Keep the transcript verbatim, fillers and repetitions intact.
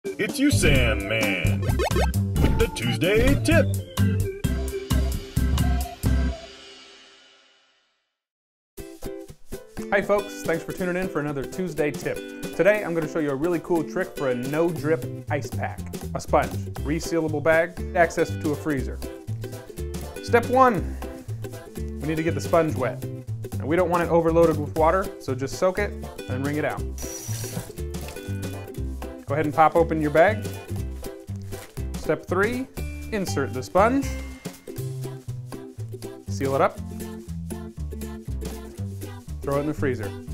It's USAMM Man with the Tuesday tip. Hi folks, thanks for tuning in for another Tuesday tip. Today I'm going to show you a really cool trick for a no-drip ice pack. A sponge, resealable bag, access to a freezer. Step one, we need to get the sponge wet. And we don't want it overloaded with water, so just soak it and wring it out. Go ahead and pop open your bag. Step three, insert the sponge. Seal it up. Throw it in the freezer.